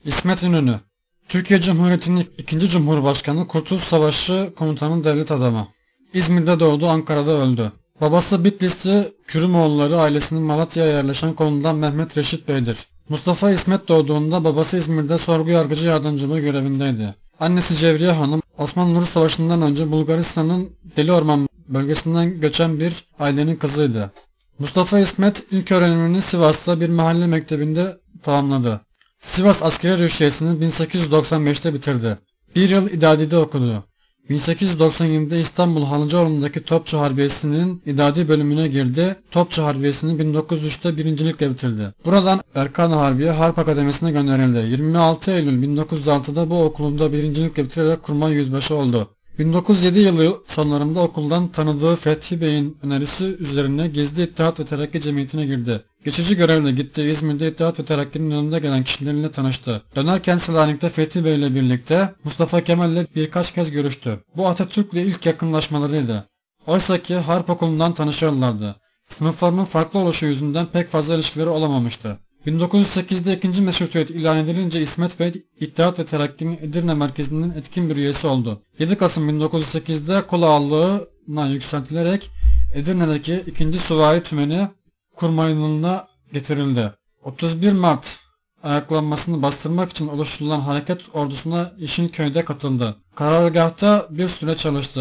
İsmet İnönü, Türkiye Cumhuriyeti'nin ikinci Cumhurbaşkanı, Kurtuluş Savaşı komutanı, devlet adamı. İzmir'de doğdu, Ankara'da öldü. Babası Bitlisli Kürümoğulları ailesinin Malatya'ya yerleşen kolundan Mehmet Reşit Bey'dir. Mustafa İsmet doğduğunda babası İzmir'de sorgu yargıcı yardımcılığı görevindeydi. Annesi Cevriye Hanım, Osmanlı-Rus Savaşı'ndan önce Bulgaristan'ın Deli Orman bölgesinden göçen bir ailenin kızıydı. Mustafa İsmet ilk öğrenimini Sivas'ta bir mahalle mektebinde tamamladı. Sivas Askeri Rüştiyesi'ni 1895'te bitirdi. Bir yıl İdadi'de okudu. 1897'de İstanbul Halıcıoğlu'ndaki Topçu Harbiyesi'nin İdadi bölümüne girdi. Topçu Harbiyesi'ni 1903'te birincilikle bitirdi. Buradan Erkan-ı Harbiye Harp Akademisi'ne gönderildi. 26 Eylül 1906'da bu okulunda birincilikle bitirerek kurmay yüzbaşı oldu. 1907 yılı sonlarında okuldan tanıdığı Fethi Bey'in önerisi üzerine Gizli İttihat ve Terakki Cemiyeti'ne girdi. Geçici görevle gittiği İzmir'de İttihat ve Terakki'nin önünde gelen kişilerle tanıştı. Dönerken Selanik'te Fethi Bey ile birlikte Mustafa Kemal ile birkaç kez görüştü. Bu Atatürk'le ilk yakınlaşmalarıydı. Oysaki harp okulundan tanışıyorlardı. Sınıflarının farklı oluşu yüzünden pek fazla ilişkileri olamamıştı. 1908'de ikinci meşrutiyet ilan edilince İsmet Bey, İttihat ve Terakki'nin Edirne merkezinin etkin bir üyesi oldu. 7 Kasım 1908'de kol ağalığına yükseltilerek Edirne'deki 2. Süvari Tümeni kurmayınlığına getirildi. 31 Mart ayaklanmasını bastırmak için oluşturulan hareket ordusuna Yeşilköy'de katıldı. Karargahta bir süre çalıştı.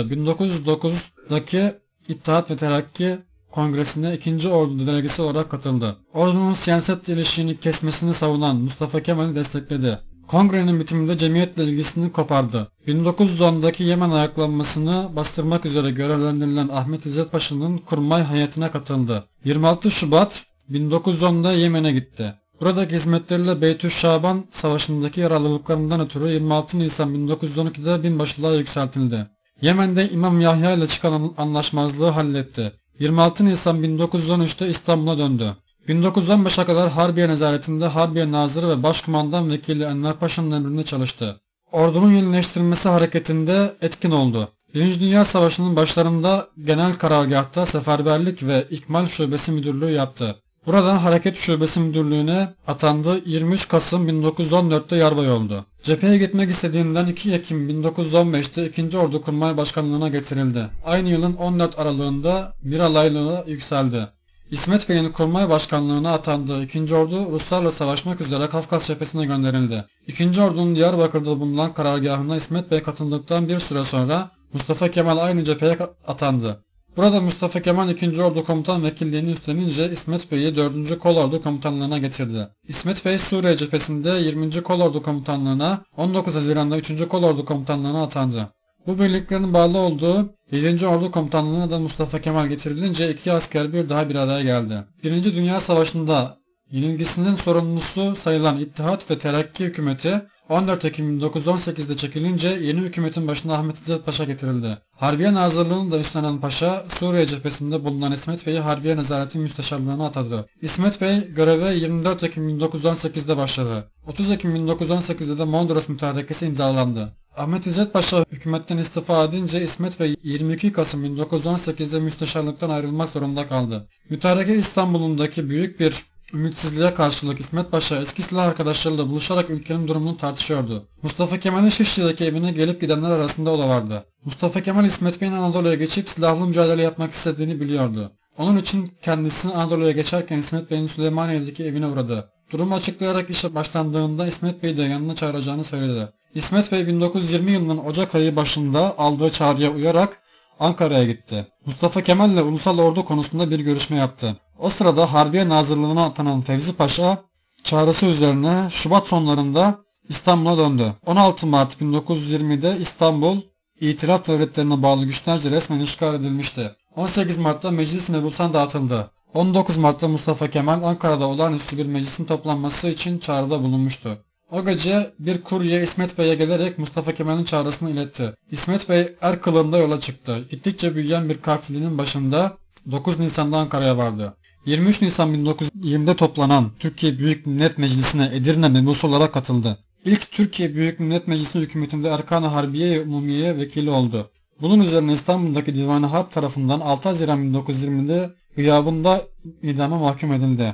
1909'daki İttihat ve Terakki Kongresi'ne 2. Ordu delegesi olarak katıldı. Ordunun siyaset ilişiğini kesmesini savunan Mustafa Kemal'i destekledi. Kongrenin bitiminde cemiyetle ilgisini kopardı. 1910'daki Yemen ayaklanmasını bastırmak üzere görevlendirilen Ahmet İzzet Paşa'nın kurmay heyetine katıldı. 26 Şubat 1910'da Yemen'e gitti. Buradaki hizmetleriyle Beytüşşaban Savaşı'ndaki yararlılıklarından ötürü 26 Nisan 1912'de binbaşılığa yükseltildi. Yemen'de İmam Yahya ile çıkan anlaşmazlığı halletti. 26 Nisan 1913'te İstanbul'a döndü. 1915'e kadar Harbiye Nezaretinde Harbiye Nazırı ve Başkumandan Vekili Enver Paşa'nın emrinde çalıştı. Ordunun yenileştirilmesi hareketinde etkin oldu. 1. Dünya Savaşı'nın başlarında Genel Karargah'ta Seferberlik ve İkmal Şubesi Müdürlüğü yaptı. Buradan Hareket Şubesi Müdürlüğü'ne atandı. 23 Kasım 1914'te yarbay oldu. Cepheye gitmek istediğinden 2 Ekim 1915'te 2. Ordu Kurmay Başkanlığı'na getirildi. Aynı yılın 14 Aralığında bir alaylığına yükseldi. İsmet Bey'in Kurmay Başkanlığı'na atandığı 2. Ordu Ruslarla savaşmak üzere Kafkas cephesine gönderildi. 2. Ordu'nun Diyarbakır'da bulunan karargahına İsmet Bey katıldıktan bir süre sonra Mustafa Kemal aynı cepheye atandı. Burada Mustafa Kemal 2. Ordu Komutan Vekilliğini üstlenince İsmet Bey'i 4. Kolordu Komutanlığı'na getirdi. İsmet Bey Suriye cephesinde 20. Kolordu Komutanlığı'na, 19 Haziran'da 3. Kolordu Komutanlığı'na atandı. Bu birliklerin bağlı olduğu 7. Ordu Komutanlığı'na da Mustafa Kemal getirilince iki asker bir daha bir araya geldi. 1. Dünya Savaşı'nda yenilgisinin sorumlusu sayılan İttihat ve Terakki hükümeti 14 Ekim 1918'de çekilince yeni hükümetin başına Ahmet İzzet Paşa getirildi. Harbiye Nazırlığı'nı da üstlenen Paşa, Suriye cephesinde bulunan İsmet Bey'i Harbiye Nezareti Müsteşarlığı'na atadı. İsmet Bey göreve 24 Ekim 1918'de başladı. 30 Ekim 1918'de de Mondros Mütarekesi imzalandı. Ahmet İzzet Paşa hükümetten istifa edince İsmet Bey 22 Kasım 1918'de müsteşarlıktan ayrılmak zorunda kaldı. Mütareke İstanbul'undaki büyük bir ümitsizliğe karşılık İsmet Paşa eski silah arkadaşlarıyla buluşarak ülkenin durumunu tartışıyordu. Mustafa Kemal'in Şişli'deki evine gelip gidenler arasında o da vardı. Mustafa Kemal İsmet Bey'in Anadolu'ya geçip silahlı mücadele yapmak istediğini biliyordu. Onun için kendisi Anadolu'ya geçerken İsmet Bey'in Süleymaniye'deki evine uğradı. Durumu açıklayarak işe başlandığında İsmet Bey'i de yanına çağıracağını söyledi. İsmet Bey 1920 yılının Ocak ayı başında aldığı çağrıya uyarak Ankara'ya gitti. Mustafa Kemal ile ulusal ordu konusunda bir görüşme yaptı. O sırada Harbiye Nazırlığı'na atanan Fevzi Paşa çağrısı üzerine Şubat sonlarında İstanbul'a döndü. 16 Mart 1920'de İstanbul İtilaf Devletlerine bağlı güçlerce resmen işgal edilmişti. 18 Mart'ta meclis mebusan dağıtıldı. 19 Mart'ta Mustafa Kemal Ankara'da olağanüstü bir meclisin toplanması için çağrıda bulunmuştu. O gece bir kurye İsmet Bey'e gelerek Mustafa Kemal'in çağrısını iletti. İsmet Bey er kılığında yola çıktı. Gittikçe büyüyen bir kafilenin başında 9 Nisan'da Ankara'ya vardı. 23 Nisan 1920'de toplanan Türkiye Büyük Millet Meclisi'ne Edirne mebusu olarak katıldı. İlk Türkiye Büyük Millet Meclisi hükümetinde Erkan-ı Harbiye Umumiye vekili oldu. Bunun üzerine İstanbul'daki Divan-ı Harp tarafından 6 Haziran 1920'de gıyabında idama mahkum edildi.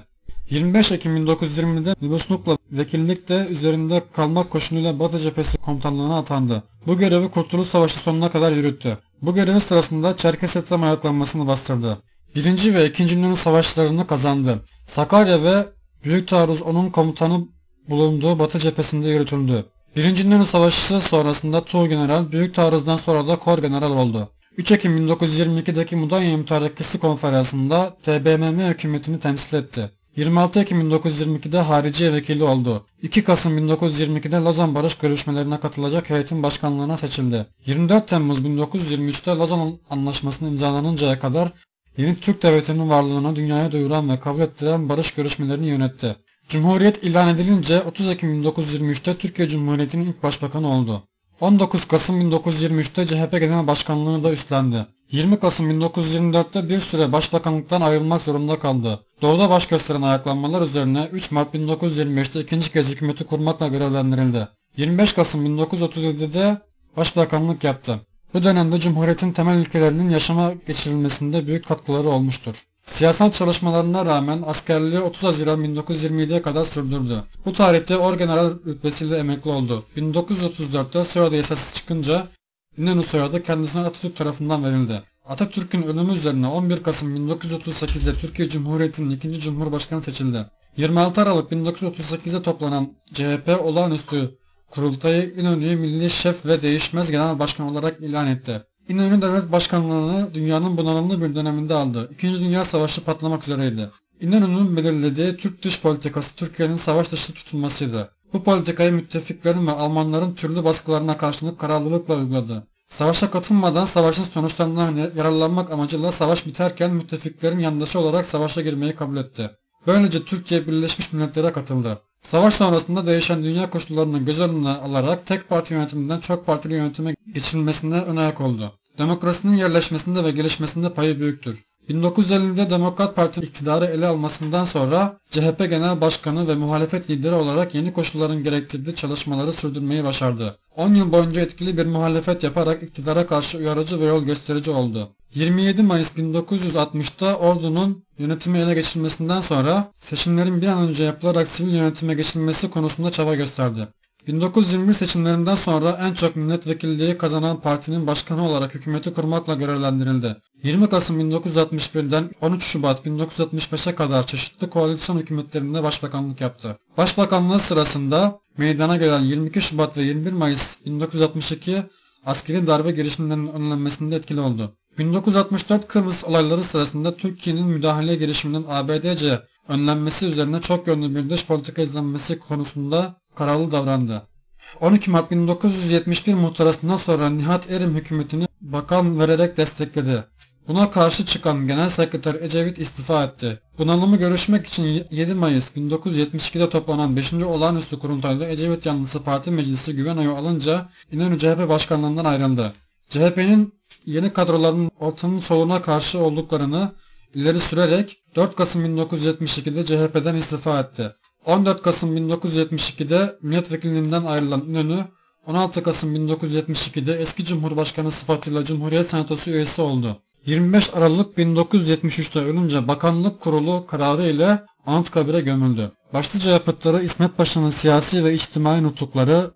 25 Ekim 1920'de nüfuslukla vekillikte üzerinde kalmak koşuluyla Batı Cephesi komutanlığına atandı. Bu görevi Kurtuluş Savaşı sonuna kadar yürüttü. Bu görevi sırasında Çerkesetle ayaklanmasını bastırdı. 1. ve 2. İnönü Savaşlarını kazandı. Sakarya ve Büyük Taarruz onun komutanı bulunduğu Batı Cephesinde yürütüldü. 1. İnönü Savaşı sonrasında Tuğgeneral, Büyük Taarruz'dan sonra da Korgeneral oldu. 3 Ekim 1922'deki Mudanya Mütarekesi Konferansı'nda TBMM hükümetini temsil etti. 26 Ekim 1922'de Hariciye Vekili oldu. 2 Kasım 1922'de Lozan Barış görüşmelerine katılacak heyetin başkanlığına seçildi. 24 Temmuz 1923'te Lozan Anlaşması'nın imzalanıncaya kadar yeni Türk Devleti'nin varlığını dünyaya duyuran ve kabul ettiren barış görüşmelerini yönetti. Cumhuriyet ilan edilince 30 Ekim 1923'te Türkiye Cumhuriyeti'nin ilk başbakanı oldu. 19 Kasım 1923'te CHP Genel Başkanlığını da üstlendi. 20 Kasım 1924'te bir süre başbakanlıktan ayrılmak zorunda kaldı. Doğuda baş gösteren ayaklanmalar üzerine 3 Mart 1925'te ikinci kez hükümeti kurmakla görevlendirildi. 25 Kasım 1937'de başbakanlık yaptı. Bu dönemde Cumhuriyet'in temel ilkelerinin yaşama geçirilmesinde büyük katkıları olmuştur. Siyasal çalışmalarına rağmen askerliği 30 Haziran 1927'ye kadar sürdürdü. Bu tarihte orgeneral rütbesiyle emekli oldu. 1934'te soyadı yasası çıkınca İnönü soyadı kendisine Atatürk tarafından verildi. Atatürk'ün ölümü üzerine 11 Kasım 1938'de Türkiye Cumhuriyeti'nin 2. Cumhurbaşkanı seçildi. 26 Aralık 1938'de toplanan CHP olağanüstü kurultayı İnönü'yü milli şef ve değişmez genel başkan olarak ilan etti. İnönü devlet başkanlığını dünyanın bunalımlı bir döneminde aldı. İkinci Dünya Savaşı patlamak üzereydi. İnönü'nün belirlediği Türk dış politikası Türkiye'nin savaş dışı tutulmasıydı. Bu politikayı müttefiklerin ve Almanların türlü baskılarına karşılık kararlılıkla uyguladı. Savaşa katılmadan savaşın sonuçlarından yararlanmak amacıyla savaş biterken müttefiklerin yandaşı olarak savaşa girmeyi kabul etti. Böylece Türkiye Birleşmiş Milletler'e katıldı. Savaş sonrasında değişen dünya koşullarını göz önüne alarak tek parti yönetiminden çok partili yönetime geçilmesine ön ayak oldu. Demokrasinin yerleşmesinde ve gelişmesinde payı büyüktür. 1950'de Demokrat Parti iktidarı ele almasından sonra CHP Genel Başkanı ve muhalefet lideri olarak yeni koşulların gerektirdiği çalışmaları sürdürmeyi başardı. 10 yıl boyunca etkili bir muhalefet yaparak iktidara karşı uyarıcı ve yol gösterici oldu. 27 Mayıs 1960'ta ordunun yönetimi ele geçirilmesinden sonra seçimlerin bir an önce yapılarak sivil yönetime geçilmesi konusunda çaba gösterdi. 1921 seçimlerinden sonra en çok milletvekilliği kazanan partinin başkanı olarak hükümeti kurmakla görevlendirildi. 20 Kasım 1961'den 13 Şubat 1965'e kadar çeşitli koalisyon hükümetlerinde başbakanlık yaptı. Başbakanlığı sırasında meydana gelen 22 Şubat ve 21 Mayıs 1962 askeri darbe girişimlerinin önlenmesinde etkili oldu. 1964 Kıbrıs olayları sırasında Türkiye'nin müdahale girişiminin ABD'ce önlenmesi üzerine çok yönlü bir dış politika izlenmesi konusunda kararlı davrandı. 12 Mart 1971 muhtırasından sonra Nihat Erim hükümetini bakan vererek destekledi. Buna karşı çıkan Genel Sekreter Ecevit istifa etti. Bunalımı görüşmek için 7 Mayıs 1972'de toplanan 5. Olağanüstü Kurultay'da Ecevit yanlısı Parti Meclisi güven oyu alınca İnönü CHP başkanlığından ayrıldı. CHP'nin yeni kadroların ortanın soluna karşı olduklarını ileri sürerek 4 Kasım 1972'de CHP'den istifa etti. 14 Kasım 1972'de milletvekilliğinden ayrılan İnönü, 16 Kasım 1972'de eski Cumhurbaşkanı sıfatıyla Cumhuriyet Senatosu üyesi oldu. 25 Aralık 1973'te ölünce Bakanlık Kurulu kararı ile Anıtkabir'e gömüldü. Başlıca yapıtları İsmet Paşa'nın siyasi ve içtimai nutukları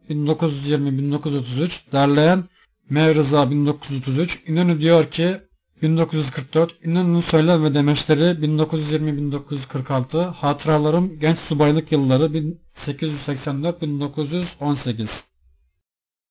1920-1933, derleyen M. Rıza 1933, İnönü diyor ki 1944, İnönü'nün söylem ve demeçleri 1920-1946, hatıralarım genç subaylık yılları 1884-1918.